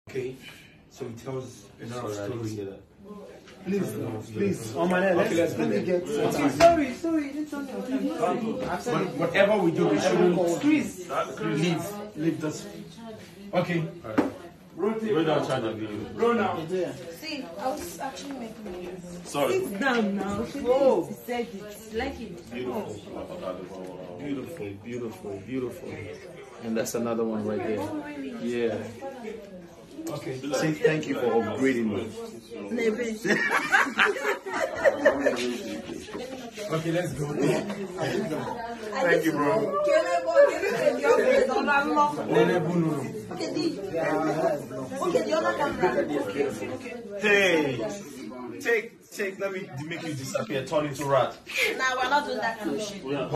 Okay, so it tells another story. Please, on my head, let's get Sorry, it's Whatever we do, we shouldn't leave this. Okay. Roll down, try the video. Roll now. See, I was actually making it. Sorry. Sit down now. Oh, he said it. Like it. Beautiful, beautiful, beautiful. And that's another one right there. Yeah. Okay. Say thank you for upgrading me. Okay, let's go. Thank you, bro. Hey, take, let me make you disappear, turn into rat. Nah, we're not doing that kind of shit.